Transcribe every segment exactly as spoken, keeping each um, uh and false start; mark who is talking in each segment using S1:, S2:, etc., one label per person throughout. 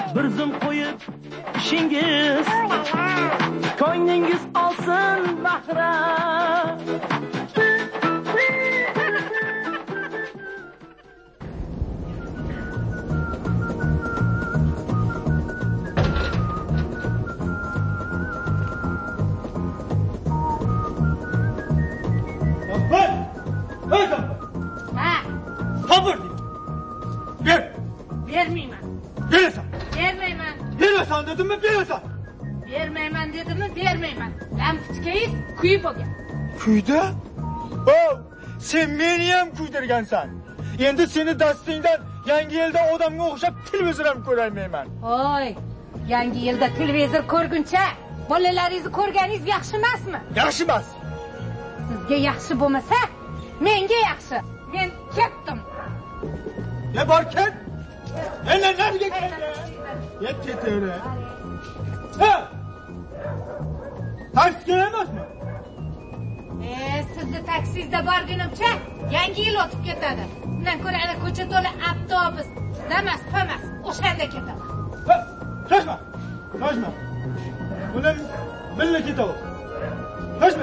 S1: bir zum qo'yib ishingiz ko'nglingiz olsin bahra.
S2: Sabır. Ver.
S3: Vermeyman.
S2: Verirsen.
S3: Vermeyman.
S2: Verirsen dedim mi verirsen.
S3: Vermeyman dedim mi vermeyman. Lampochkayız kuyib olgan.
S2: Kuyda? Oh, sen meni ham kuydirgansan. Endi seni dastingdan yangi yilda odamga o'xshab televizor ham ko'rolmayman.
S3: Oy, yangi yilda televizor ko'rguncha bolalaringizni ko'rganingiz yaxshi emasmi?
S2: Yaxshi emas.
S3: Sizga yaxshi bo'lmasa, menga yaxshi. Men ketdim.
S2: Ne barken? Hele nereye geldi? Yet getire. Ha! Taksi gelemez mi?
S3: Ee, sizni taksizda borgunimcha yangi yil o'tib ketadi. Bundan ko'ra ana ko'cha to'la avtobus, damas, famas, o'shanda ketaman.
S2: Ha! Shoshma. Shoshma. Buni birga ketamiz. Shoshma.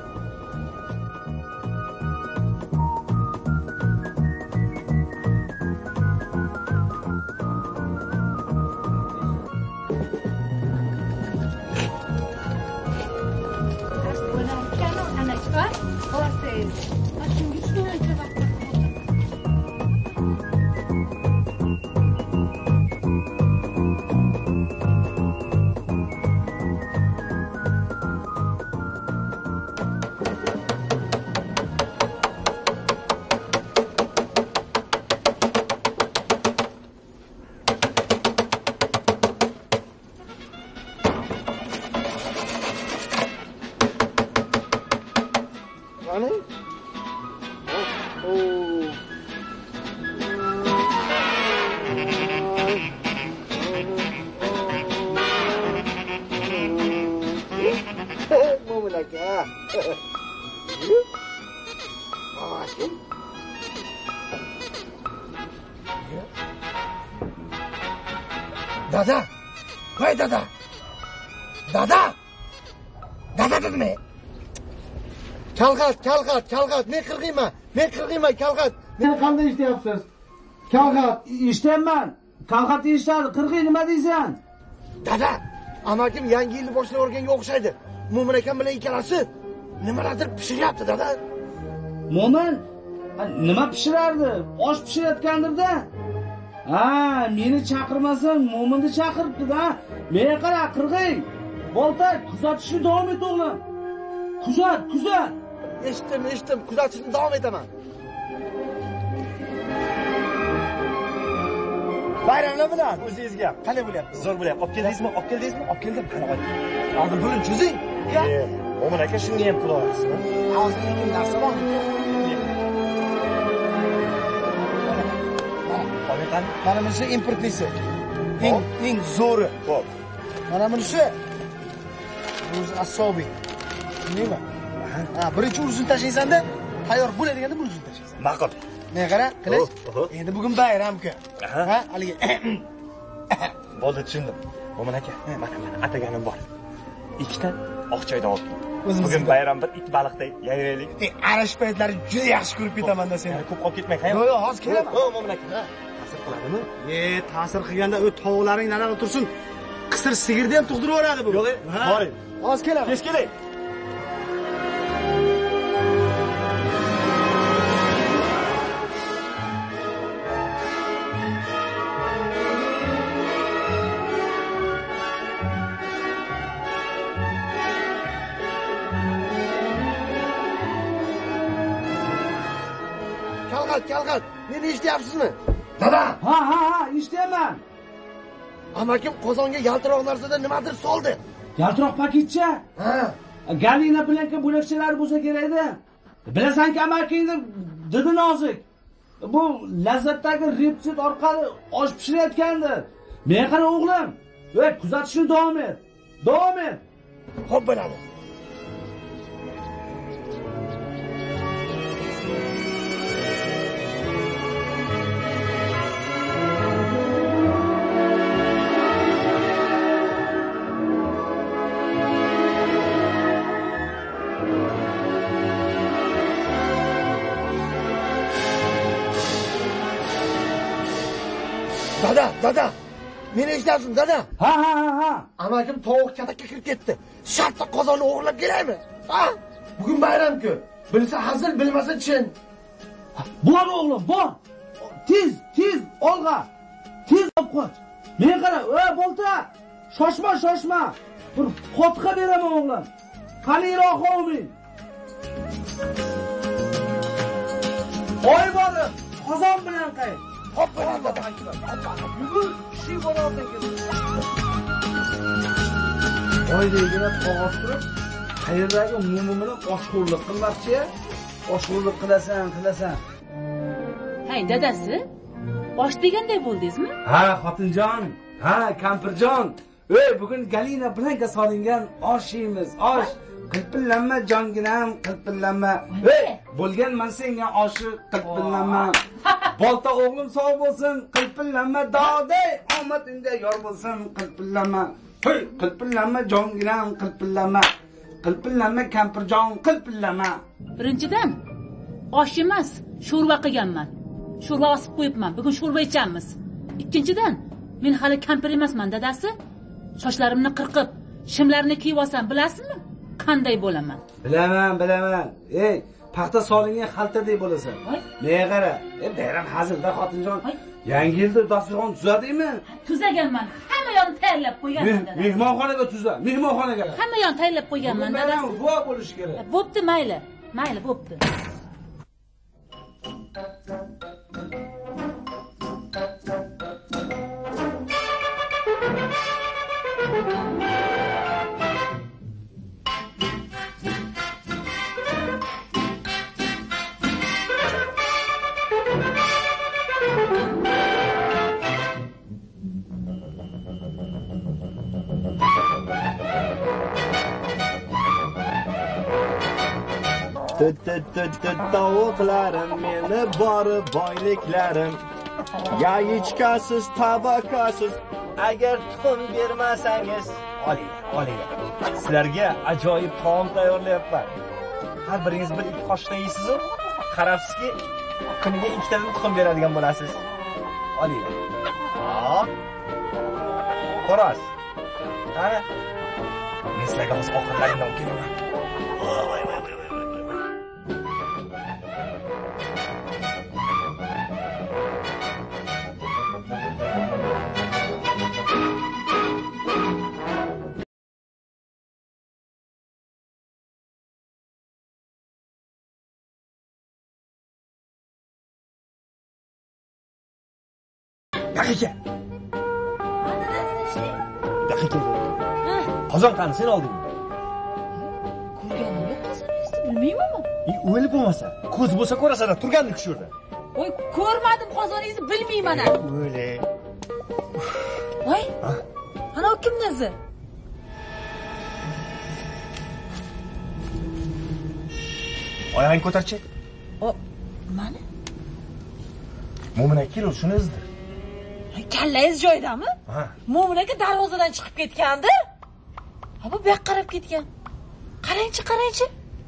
S4: Dada! Voy dada! Dada! Dada dedimi? Kalkat, kalkat, kalkat. Men qirg'iyman. Men qirg'iyman, kalkat.
S5: Sen qanday ishlayapsiz? Kalkat, ishlayman. Kalkat ishladi. Qirg'iy nima deysan?
S4: Dada, amakim yangi yilni boshlab o'rganga o'xshaydi. Mo'min akam bilan ikkalasi nimalardir pishiryapti, dada.
S5: Mo'min nima pishirardi? Osh pishirayotgandir-da. Ha, meni chaqirmasang, Mo'minni chaqiribdi-da. Menga qara, qirg'iy. Bolta, kuzatishni davom et, o'g'lim. Kuzat, kuzat.
S4: Eshitdim, eshitdim. Kuzatishni davom etaman.
S2: Bayramlar bilan o'zingizga qanday bo'lyapti? Zo'r bo'lyapti. Olib keldingizmi? Olib keldingizmi? Olib keldim. Qani qo'y. Oldin pulni cho'zing. Mo'min aka shunga ham pul olasizmi?
S4: Hozir ikki narsa bor. Mana bunisi importlisi. Eng eng zo'ri.
S2: Xo'p.
S4: Mana bunisi o'zi asobiy. Nima? Ha, birinchi urzini tashlaysan-da, tayyor bo'ladiganda bu urzini tashlaysan.
S2: Ma'qul.
S4: Men qara, qilish. Endi bugun bayram-ku. Ha, haligi.
S2: Bo'ldi, tushundim. Mo'min aka, mana mana ataganim bor. Ikkita oq choydan olib. Bugun bayram bir it baliqday yayraylik.
S4: Ey, arash paytlari juda yaxshi ko'rib ketaman-da seni.
S2: Ko'p qolib ketmang, ha?
S4: Yo'q, yo'q, hozir kelaman.
S2: Yo'q, Mo'min aka. Ta'sir qiladimi?
S4: E, ta'sir qilganda u tovuqlaring narada tursin. Qisir sigirni ham tug'dirib yuboradi bu.
S2: Yo'q, boring.
S4: Hozir kelaman.
S2: Tez keling.
S4: Kalkat, kalkat. Meni eshityapsizmi?
S5: Dada! Ha, ha, ha, ishlayman.
S4: Amakim qozonga yaltiroq narsada nimadir soldi.
S5: Yaltiroq paketcha?
S4: Ha.
S5: Galina bilanka bo'lakchalar bo'lsa kerak-da. Bilasan-ki, amakingni didi nozik. Bu lazzatdagi retsept orqali osh pishirayotgandir. Men qara o'g'lim. Ey, kuzatishni davom et. Davom et.
S4: Xo'p bo'ladi. Dada, dada. Meni eshityapsizmi, dada?
S5: Ha, ha, ha, ha.
S4: Amakim tovuq katakka kirib ketdi. Shartta qozonni o'g'irlab kelaymi? Ha? Bugun bayram-ku. Bilsa hazil, bilmasa chin.
S5: Bor o'g'lim, bor. Tez, tez olg'a. Tez olib qoch. Men qara, ey bolta. Shoshma, shoshma. Bir qo'tqa beraman o'g'lim. Qaliroq qolmang. Oy bor. Qozon bilan qay.
S4: Hop bilan dada.
S5: Bugun kishi boroldi keldi. Oydagina qog'oz turib, qayerdagi mumi bilan oshxo'rlik qilmoqchi-ya? Oshxo'rlik qilasan, qilasan.
S6: Hay, dadasi, osh deganday bo'ldingizmi?
S5: Ha, xotinjon. Ha, kampirjon. Ey, bugun Galina Blanka solingan osh yeymiz. Osh. Qilpillanma jonginam, qilpillanma. Ey, bo'lganman senga oshi, qilpillanma. Bolta o'g'lim sog' bo'lsin, qilpillanma. Dodey, omadingga yor bo'lsin, qilpillanma. Hey, qilpillanma jonginam, qilpillanma. Qilpillanma kampirjon, qilpillanma.
S6: Birinchidan, osh emas, sho'rva qilganman. Sho'rva osib qo'yibman. Bugun sho'rva ichamiz. Ikkinchidan, men hali kampir emasman, dadasi. Sochlarimni qirqib, shimlarni kiyib olsam, bilasizmi? Qanday bo'laman?
S5: Bilaman, bilaman. Ey, paxta solingan xaltadek bo'lasan. Menga qara. Ey, bayram hazilda xotinjon. Yangi yilda dasturxon tuzadingmi?
S6: Tuzaganman. Hamma yo'lni tayyorlab qo'yganman, dadasi.
S5: Mehmonxonaga tuza, mehmonxonaga.
S6: Hamma yo'lni tayyorlab qo'yganman, dadasi.
S5: Bu bo'lish kerak.
S6: Bo'pti, mayli. Mayli, bo'pti.
S2: Tut tut tut tut tovuqlarim meni bori boyliklarim. Yayichkasiz, tabakasiz, agar tuxum bermasangiz, oling, oling. Sizlarga ajoyib taom tayyorlayapman. Har biringiz bir ikki qoshiqdan yeysiz-ku, qarabsizki, kuniga ikkitadan tuxum beradigan bo'lasiz. Oling. Hop. Xo'roz. Qani? Men sizlarga o'z oxirlaringdan kelaman. Voy voy voy voy. Daqiqa. Daqiqa. Qozon qani sen oldingmi?
S6: Ko'rganim yo'q qozoningizni, bilmaymanmi?
S2: E, o'lib bo'lmasa, ko'z bo'lsa ko'rasan, turgandek shu yerda.
S6: Voy, ko'rmadim qozoningizni, bilmayman.
S2: O'le.
S6: Voy. Ana u kimni o'zi?
S2: Oyog'ing ko'tarchi.
S6: O, mana.
S2: Mo'min aka kelur, shuni izdir.
S6: Kallangiz joyidami?
S2: Ha.
S6: Mo'min aka darvozadan chiqib ketgandi. Ha, bu bu yoqqa qarab ketgan. Qarangchi, qarangchi.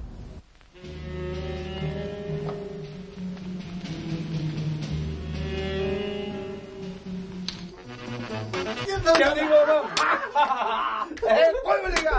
S5: Kelding o'g'lim. Ey, qo'y bunaqa.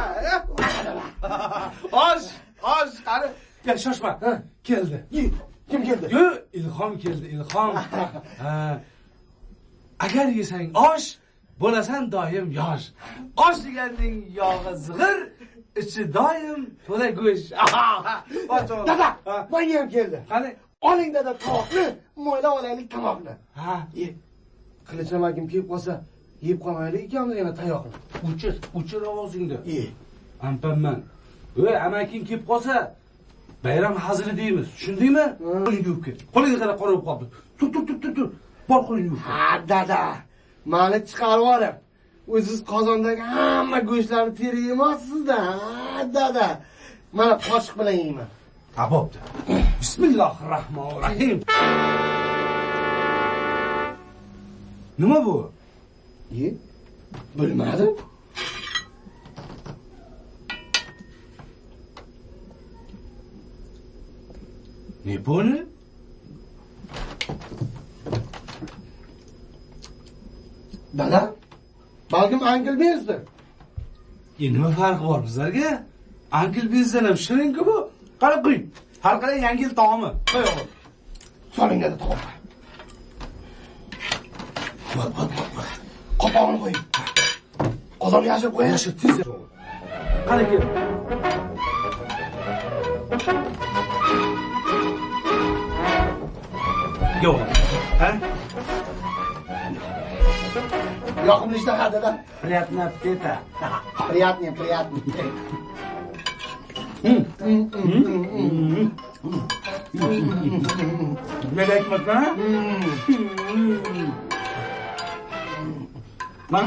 S5: Osh, osh, qani. Gel shoshma. Keldi.
S4: Kim keldi?
S5: Yo, ilhom keldi, ilhom. Ha. Agar yesang osh, bo'lasan doim yosh. Osh deganning yog'i zig'ir, ichi doim to'la go'sht.
S4: Dada, menga ham keldi.
S5: Qani,
S4: Oling dada tovoqni, mo'ylab olaylik tomoqni.
S5: ha,
S4: Ye. Qilichamakim kelib qolsa, yeb qolmaylik ekanmiz yana tayoqni.
S5: o'chir, o'chir ovozingni.
S4: Ye.
S5: Ampamman. Voy, amaking kelib qolsa, bayram hazili deymiz. Tushundingmi? Qo'lingni yuvib ket. Qo'lingga qarab qorayib qoldi. Tur, tur, tur, tur, tur. Bor qo'lingni yuvib.
S4: Ha, dada. Mani chiqarib yuborib. O'ziz qozondagi hamma go'shtlarni terib yemassiz-da. Ha, dada. Mana qoshiq bilan yeyman.
S5: Ha, bo'pti. Bismillahirrohmanirrohim. Nima bu?
S4: Ye. Bilmadim.
S5: Ne bu ne?
S4: Dada, balkim Uncle Bezdir.
S5: E nima farqi bor bizlarga? Uncle Bezdan ham shirin-ku bu. Qara qo'ying. Har qalay yangi yil taomi. Qo'y o'g'lim.
S4: Soling dedi taom. Voy, voy, voy. Qopog'ini qo'ying. Qozonni yashirib qo'ying.
S5: Yashir tez. Qani kel. Yo'q. Ha?
S4: Yoqimli ishtaha dada.
S5: Приятного аппетита.
S4: Приятный, приятный.
S5: Ne ekmek ha? Lan?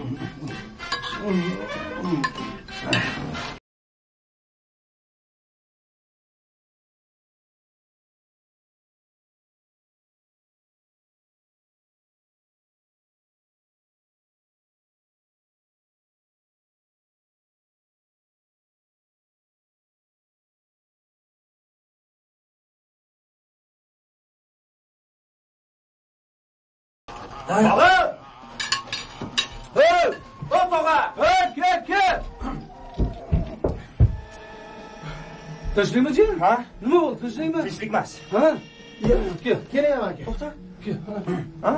S2: Baba!
S5: Hey! Hop tog'a! Hey, kel, kel! Tinchlikmi?
S2: Ha?
S5: Nima bo'ldi? Tinchlikmi?
S2: Tinchlik emas.
S5: Ha? Kel.
S4: Keling aka.
S2: To'xta.
S5: Kel.
S2: Ha?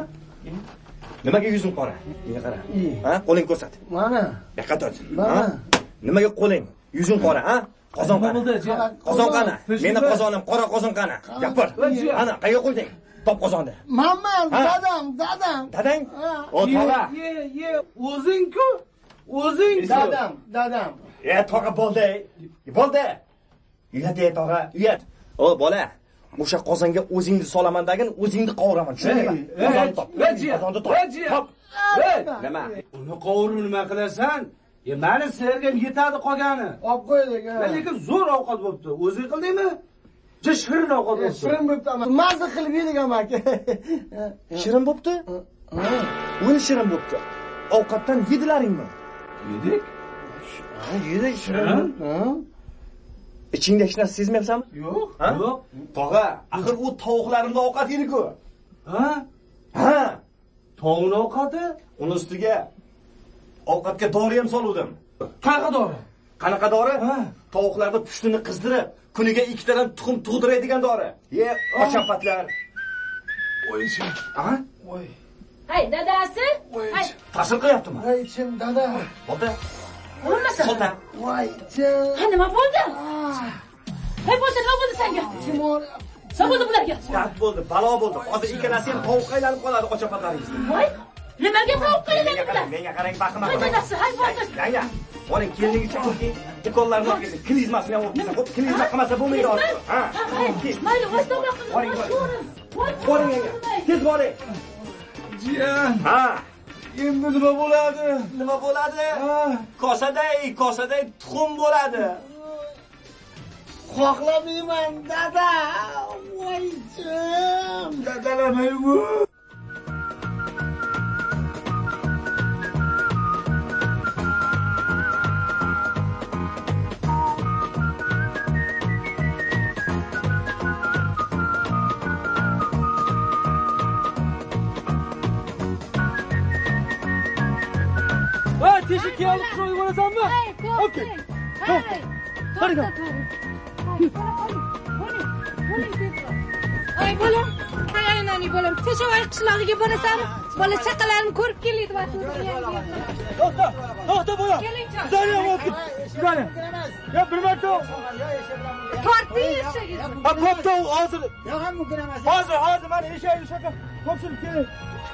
S2: Nimaga yuzing qora? Menga qara. Ha? Qo'ling ko'rsat.
S4: Mana.
S2: Yoqqa tut.
S4: Mana.
S2: Nimaga qo'ling? Yuzing qora, ha? Qozon qani? Qozon qani? Meni qozonim qora qozon qani? Gapir. Ana, qayerga qo'yding? Top qozonni.
S4: Manman, dadam, dadam.
S2: Dadang? O, tog'a.
S5: Ye, ye, o'zing-ku. O'zing.
S4: Dadam, dadam.
S2: E, tog'a bo'ldi. Bo'ldi. Uyat, ey tog'a, uyat. O, bola. O'sha qozonga o'zingni solaman degin, o'zingni qovuraman. Tushundingmi? Qozonni top. Qozonni top. Top. Nima?
S5: Uni qovurib nima qilasan? E, meni serga yetadi qolgani.
S4: Olib qo'ydik.
S5: Lekin zo'r ovqat bo'libdi. O'zing qildingmi? Juda shirin ovqat bo'libdi.
S4: Shirin bo'libdi ama. Mazza qilib yedik ama aka.
S2: Shirin bo'libdi? O'yin shirin bo'libdi. Ovqatdan yedilaringmi?
S5: Yedik.
S4: Ha, yedik shirin. Ha?
S2: Ichingda hech narsa sezmayapsanmi?
S4: Yo'q.
S2: Ha?
S5: Yo'q.
S2: Tog'a, axir u tovuqlarimda ovqat yedi-ku.
S5: Ha?
S2: Ha?
S5: Tovuqning ovqati?
S2: Uni ustiga ovqatga dori ham soluvdim.
S5: Qanaqa dori?
S2: Qanaqa dori?
S5: Ha.
S2: Tovuqlarning pushtini qizdirib, kuniga ikkitadan tuxum tug'diradigan dori. Ye, ochapatlar.
S5: Voy ichim.
S2: Ha?
S5: Voy.
S6: Hay, dadasi. Hay,
S2: Ta'sir qilyaptimi?
S4: Voy ichim, dada.
S2: Bo'ldi.
S6: bo'lmasa.
S2: Solta.
S4: Voy ichim.
S6: Ha, nima bo'ldi? Hay, bo'ldi, nima bo'ldi senga?
S4: Kim bor?
S6: Nima bo'ldi bularga?
S2: Dard bo'ldi, balo bo'ldi. Hozir ikkalasi ham tovuqqa aylanib qoladi ochapatlaringizni.
S6: Voy, nimaga qo'yib
S2: Menga
S6: qo'yadilar?
S2: qarang, menga qarang, baxima.
S6: Hay, dadasi, hay, bo'ldi.
S2: Yanga, boring keliniga chaqirki, ukollarni olib kelsin. Klizmasini ham olib kelsin. Xo'p, klizma qilmasa bo'lmaydi hozir. Ha?
S6: Mayli, o'zto'g'ri
S2: Boring,
S6: qilib.
S2: boring. Boring yanga. Tez boring.
S5: Jiyan.
S2: Ha.
S5: Endi nima bo'ladi?
S2: Nima bo'ladi?
S5: Ha.
S2: Kosaday, kosaday tuxum bo'ladi.
S4: Xohlamayman, dada. Voy ichim.
S5: Dadalamaymi?
S1: Ha, teshikka olib chiqib yuborasanmi?
S3: Okey. Hay. Hadi gel. Ay bolam, hay aynani bolam. Teshovoy qishlog'iga borasanmi? Bola chaqalarini ko'rib kelaydi va
S1: To'xta, to'xta bolam.
S3: Keling-chi.
S1: Zariya bo'ldi. Zariya. Ya bir marta.
S3: Tortdi eshagi.
S1: Ha, kopta hozir. Yo'q, ham mumkin emas. Hozir, hozir mana eshak, eshak. Ko'pchilik keling.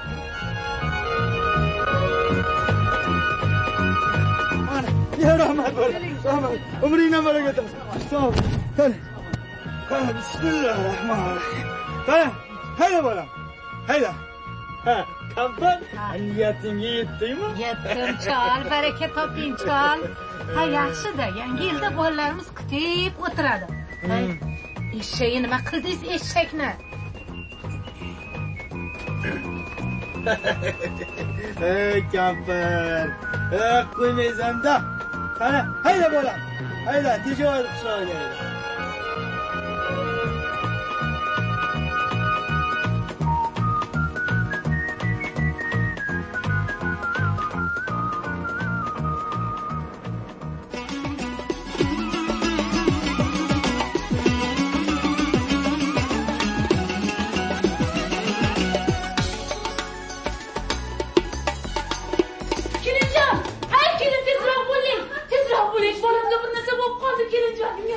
S1: Ya rahmat bo'ling. Rahmat. Umringdan baraka topsin. Sog' ol. Qani. Qani, bismillahirrohmanirrohim. Qani, hayda bolam. Hayda. Ha, kampir, niyatingga yetdingmi?
S3: Yetdim chol, baraka toping chol. Ha, yaxshi-da, yangi yilda bolalarimiz kutib o'tiradi. Hay, eshakni nima qildingiz eshakni?
S1: Ey kampir. Eh, qo'ymaysan-da. Qani, hayda bolam. Hayda, tejavoy qishlog'iga.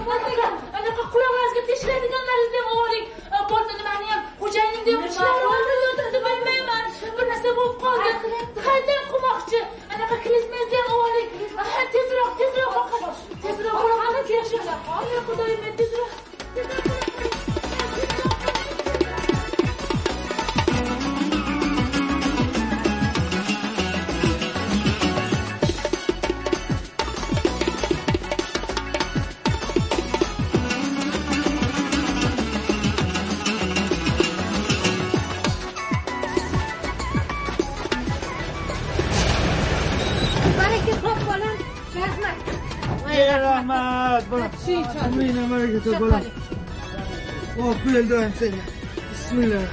S6: anaqa quloqingizga teshiladiganlaringizni ham oling. Bo'lsa nimani ham xo'jayiningni ham ishlari o'tirdi bilmayman. Bir narsa bo'lib qoldi. Qaydan qilmoqchi? Anaqa krizmengizni ham oling. Tezroq, tezroq. Tezroq qilib yaxshi. Ay, xudoyim, tezroq.
S1: Rahmat. Umrina baraka top bolam. Oh, pul do'yim seni. Bismillah.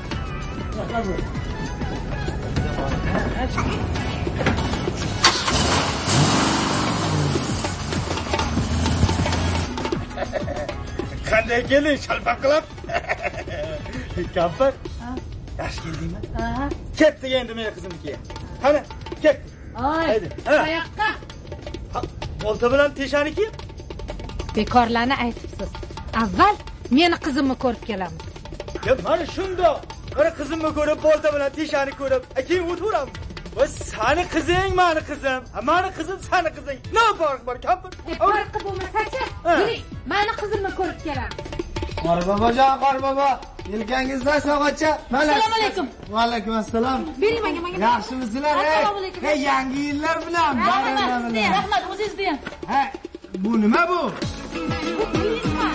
S1: Qanday kelding, shalpaq qilib? Kampir. Yaxshi keldingmi? Ha. Ketdi endi meni qizimnikiga. Qani, ket.
S3: Ay, qayoqqa?
S1: Bolta bilan teshaniki?
S3: Bekorlarni aytibsiz. Avval meni qizimni ko'rib kelamiz.
S1: Ya mana shundoq. Mana qizimni ko'rib, bolta bilan teshani ko'rib, keyin o'tiramiz. Va sani qizing, meni qizim. Meni qizim, sani qizing. Nima farq bor, kampir?
S3: Farqi bo'lmasa-chi, yuring, meni qizimni ko'rib kelamiz.
S4: Qori bobojon, qori bobo. Yelkangizdan sog'acha.
S6: Assalomu alaykum.
S4: Va alaykum assalom.
S3: Bering menga, menga.
S4: Yaxshimisizlar?
S6: Assalomu alaykum.
S4: Hey, yangi yillar bilan.
S6: Rahmat, o'zingizni ham.
S4: Ha, bu nima bu?
S3: Bu pulingmi?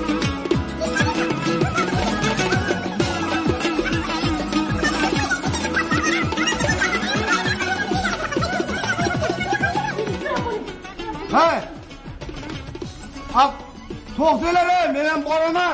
S4: Ha. Hop, to'xtanglar, men ham boraman.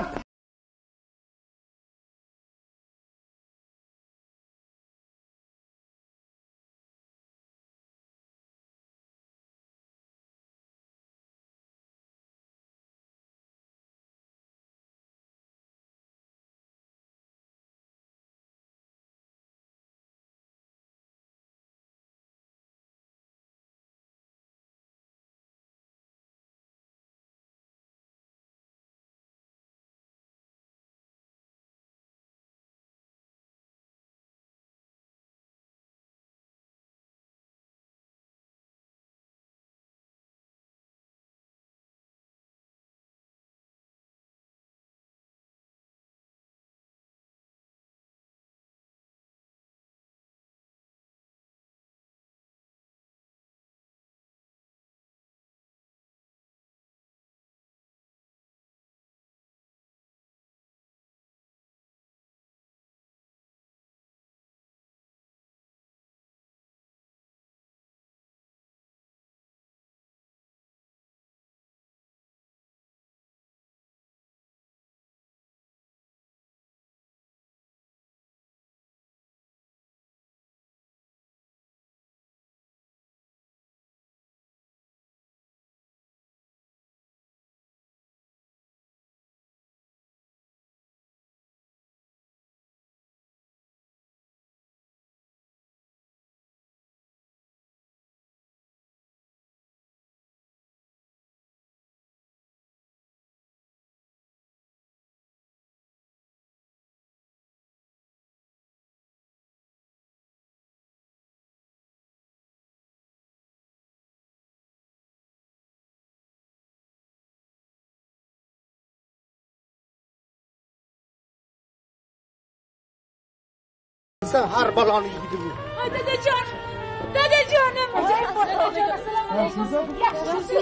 S4: Sen har baloni yedi bu.
S6: Ay dadajon. Dadajonim. Assalomu alaykum. Yaxshimisiz?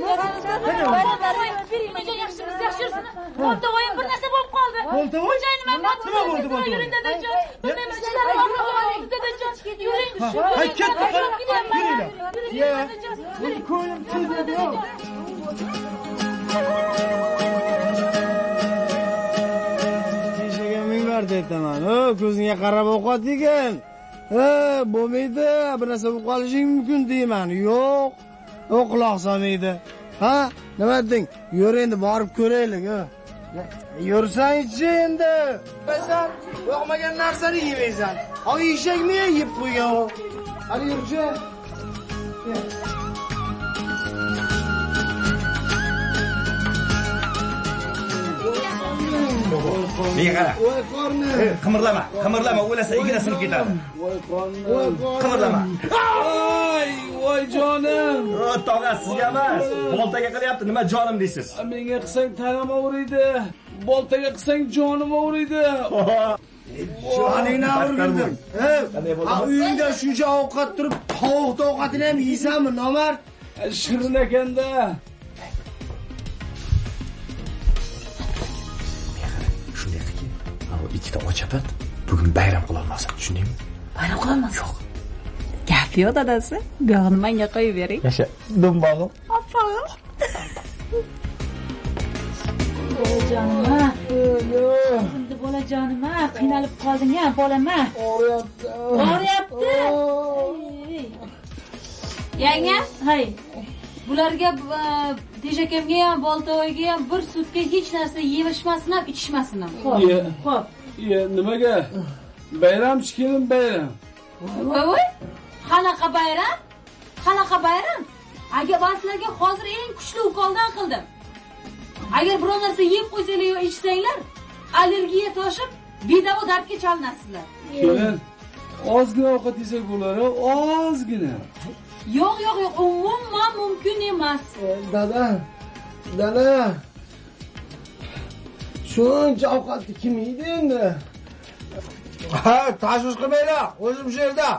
S6: Yaxshimisiz? Yaxshimisiz? Boltavoyim bir narsa bo'lib qoldi.
S1: Boltavoy?
S6: Xo'jayinim ham
S1: nima bo'ldi boltavoy?
S6: Yuring dadajon. Bilmayman, ishlari og'riq dadajon. Yuring.
S1: Hay ket,
S6: Yuringlar.
S1: Ya, bu ko'nglim tildi.
S4: Deyapman. O, ko'zingga qarab ovqat yegan. Ha, bo'lmaydi. Bir narsa bo'lib qolishi mumkin deyman. Yo'q. O, quloq solmaydi. Ha, nima deding? Yur endi borib ko'raylik, ha. Yursang-chi endi. Sen yoqmagan narsani yemaysan. Oy eshakmi yeb qo'ygan u? Hadi yurchi.
S2: menga qara.
S4: Voy qorni.
S2: Qimirlama, qimirlama, o'lasa igna sinib ketadi.
S4: Voy qorni. Voy qorni.
S2: Qimirlama.
S5: Voy, voy jonim.
S2: O, tog'a sizga emas, boltaga qilyapti. Nima jonim deysiz?
S5: Menga qilsang tanam og'riydi. Boltaga qilsang jonim og'riydi.
S4: Joningni o'rgildim. Ha, uyingda shuncha ovqat turib, tovuq ovqatini ham yeysanmi, nomard?
S5: Shirin ekanda.
S2: Shunday qilki, bu ikkita ochapat bugun bayram qila olmasin, tushundingmi?
S6: Bayram qilamiz.
S2: Yo'q.
S7: Gap yo'q dadasi. Buyog'ini menga qo'yib bering.
S2: Yasha, do'mbog'im.
S7: Appa.
S6: Bolajonim-a. Endi bolajonim-a, qiynalib qolding-a, bolam-a.
S4: Og'riyapti.
S6: Og'riyapti. Yanga, hay. Bularga Tejakamga ham, Boltoyga ham bir sutka hech narsa yeyishmasin ham, ichishmasin ham.
S5: Xo'p.
S6: Xo'p.
S5: Ye, nimaga? Bayram chiqin bayram.
S6: Voy voy. Qanaqa bayram? Qanaqa bayram? Agar men sizlarga hozir eng kuchli ukoldan qildim. Agar biror narsa yeb qo'ysanglar yo ichsanglar, allergiya toshib, bedavo dardga chalinasizlar.
S5: Kelin, ozgina ovqat yesak bo'lar, ozgina.
S6: Yo'q, yo'q, yo'q, umuman mumkin emas.
S4: Dada. Dada. Shuncha ovqatni kim yeydi endi? Ha, tashvish qilmanglar. O'zim shu yerda.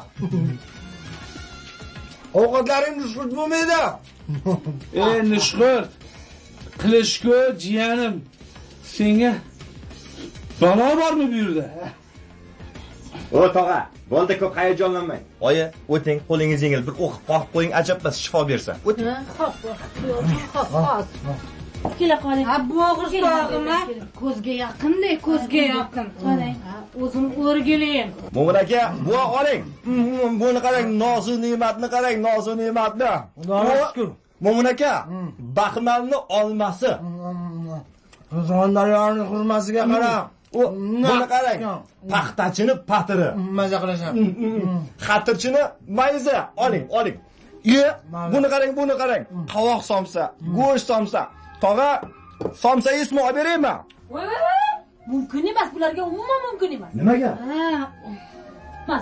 S4: Ovqatlaring nushqurt bo'lmaydi.
S5: Ey, nushqurt. Qilishko jiyanim. Senga balo bormi bu yerda?
S2: O, tog'a, bo'ldi, ko'p hayajonlanmang. Oyi, o'ting, qo'lingiz yengil, bir o'qib qoqib qo'ying, ajabmas shifo bersa. O'ting.
S6: Xo'p, xo'p, xo'p. Kela qoling.
S3: Ha, bu og'riq tog'ima ko'zga yaqinday, ko'zga yaqin.
S6: Qarang.
S3: O'zim o'rgilayim.
S2: Mo'min aka, bu oling. Buni qarang, nozu ne'matni qarang, nozu ne'matni.
S4: Xudoga shukr.
S2: Mo'min aka, baxmalni olmasi.
S4: Zondaryoning xurmasiga qara.
S2: O, buni qarang. Paxtachini patiri.
S4: Maza qilasan.
S2: Xatirchini mayza. Oling, oling. Ye, buni qarang, buni qarang. Qovoq somsa, go'sht somsa. Tog'a, somsayizmi olib beraymi?
S6: Voy, voy, voy. Mumkin emas, bularga umuman mumkin emas.
S2: Nimaga?
S6: Ha, emas.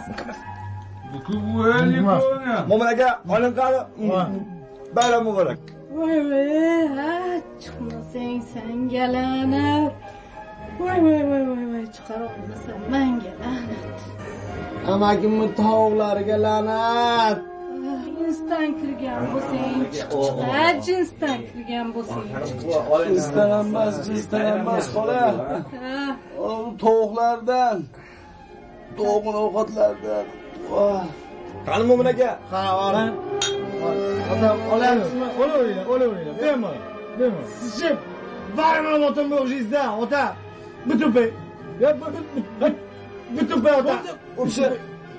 S2: Mo'min aka, oling qani. Bayram muborak.
S3: Voy voy, ha, chiqmasang senga la'nat. Voy voy voy voy voy, chiqara olmasam menga la'nat.
S4: Amakimni tovuqlariga la'nat.
S3: Jinsdan kirgan bo'lsang chiqqa, jinsdan kirgan bo'lsang chiqqa.
S5: Jinsdan emas, jinsdan emas, xola. O, tovuqlardan. Tovuqning ovqatlaridan. Voy.
S2: Qani Mo'min aka?
S4: Qara, oling. Ota, olamiz. Olaveringlar, olaveringlar. Bemalol, bemalol. Sizchib, barmam otamga o'xshaysiz-da, ota. Butupay. Ya, butupay ota. O'sha.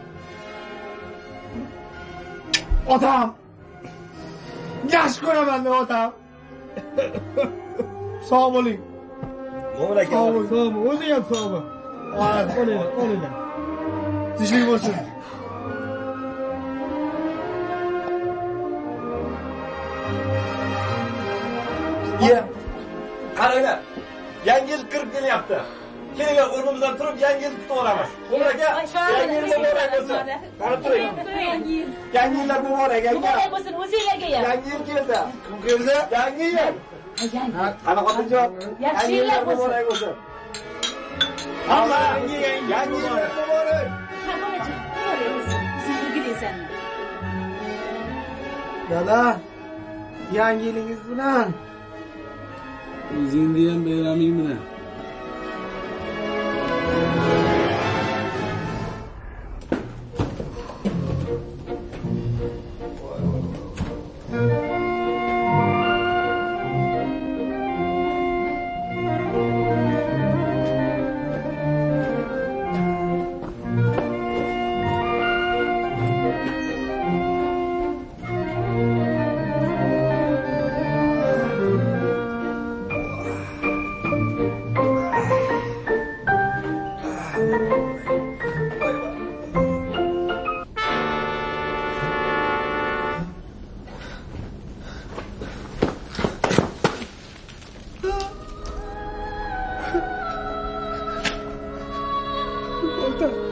S4: Otam. Yaxshi ko'raman-da otam. Sog' bo'ling.
S2: Mo'min aka.
S4: Sog' bo'ling, sog' bo'ling. O'zing ham sog' bo'l. Olinglar, olinglar. Tinchlik bo'lsin.
S2: Ye. Qaranglar. Yangi yil kirib kelyapti. Kelinglar, o'rnimizdan turib yangi yil kutib olamiz. Mo'min aka, yangi yil muborak bo'lsin. Qarab turing. Yangi yillar muborak aka.
S6: Muborak bo'lsin o'zinglarga ham.
S2: Yangi yil keldi.
S4: Kim keldi?
S2: Yangi yil. Qani xotinjon?
S6: Yaxshi yillar bo'lsin.
S2: Muborak bo'lsin. Allah, yangi yangi yil muborak.
S6: Ha, bolajon, muborak bo'lsin. Sizga deysan.
S4: Dada, yangi yilingiz bilan.
S5: O'zingni ham bayraming bilan.
S1: bo'pti.